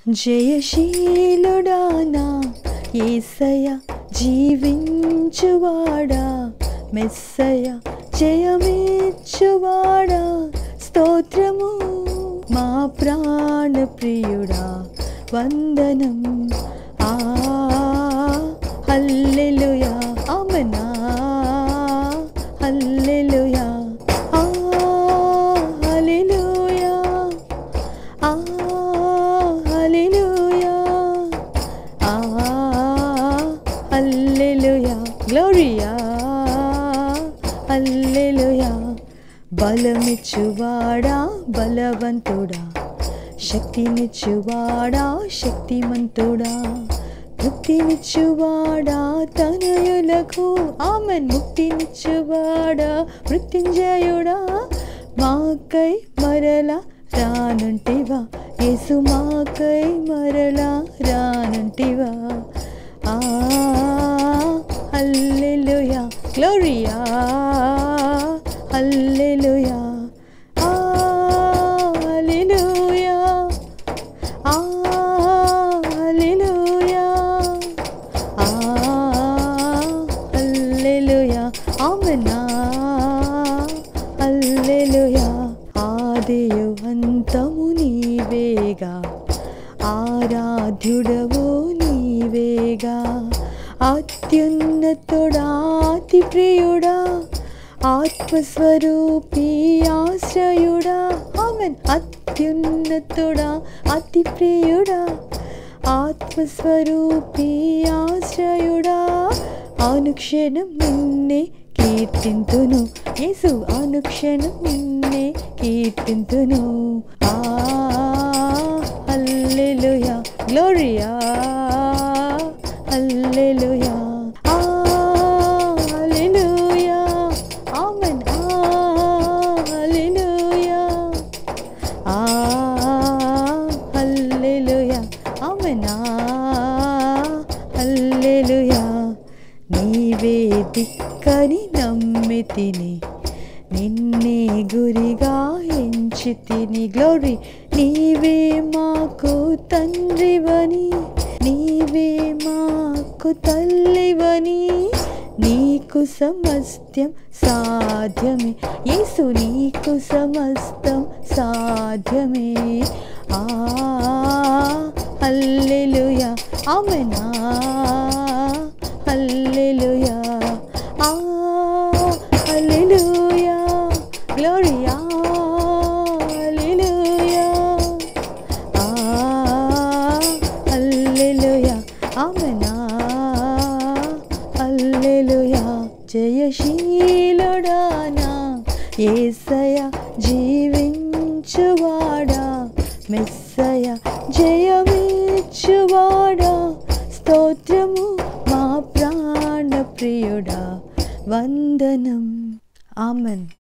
జయశీలుడా నా యేసయ్య జీవించువాడా మెస్సయ్య జయమిచ్చువాడా స్తోత్రము మా ప్రాణ ప్రియుడా వందనం ఆ హల్లెలూయా ఆమేన్ హల్లెలూయా ఆ హల్లెలూయా ఆ హల్లెలూయా ఆ హల్లెలూయా గ్లోరియా హల్లెలూయా బలమిచ్చువాడా బలవంతుడా శక్తినిచ్చువాడా శక్తిమంతుడా ముక్తినిచ్చువాడా తనయులకు ఆమెన్ ముక్తినిచ్చువాడా మృత్యుంజయుడా మాకై మరలా రానంటివా యేసు మాకై మరలా రానంటివా ఆ హల్లెలూయా గ్లోరియా హల్లెలూయా ఆ హల్లెలూయా ఆ హల్లెలూయా ఆ హల్లెలూయా ఆమేన్ హల్లెలూయా ఆదియు అంతము నీవేగా ఆరాధ్యుడవు నీవేగా అత్యున్నతుడా అతి ప్రియుడా ఆత్మస్వరూపి ఆశ్రయుడా ఆమేన్ అత్యున్నతుడా అతి ప్రియుడా ఆత్మస్వరూపి ఆశ్రయుడా అనుక్షణం నిన్నే కీర్తింతును యేసు అనుక్షణం నిన్నే కీర్తింతును ఆ హల్లెలూయా గ్లోరియా హల్లెలూయా ఆ హల్లెలూయా ఆమేన్ హల్లెలూయా ఆ హల్లెలూయా ఆమేన్ హల్లెలూయా నీవే దిక్కని నమ్మితిని నిన్నే గురిగా ఎంచితిని గ్లోరీ నీవే మాకు తండ్రివని నీవే మాకు తల్లివని నీకు సమస్తం సాధ్యమే యేసు నీకు సమస్తం సాధ్యమే ఆ హల్లెలూయా ఆమేన్ హల్లెలూయా ఆ హల్లెలూయా గ్లోరియా హల్లెలూయా ఆ హల్లెలూయా ఆమేన్ హల్లెలూయా జయశీలుడా నా యేసయ్య జీవించువాడా మెస్సయ్య జయమిచ్చువాడా స్తోత్రము మా ప్రాణ ప్రియుడా వందనం ఆమేన్.